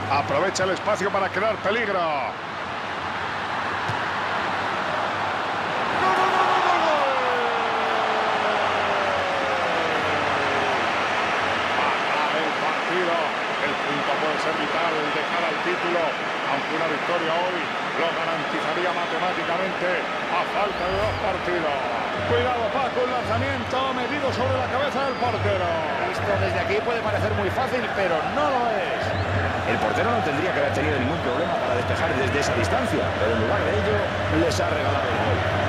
Aprovecha el espacio para crear peligro. El punto puede ser vital de cara al título, aunque una victoria hoy lo garantizaría matemáticamente a falta de 2 partidos. Cuidado, Paco, un lanzamiento medido sobre la cabeza del portero. Esto desde aquí puede parecer muy fácil, pero no lo es. El portero no tendría que haber tenido ningún problema para despejar desde esa distancia, pero en lugar de ello les ha regalado el gol.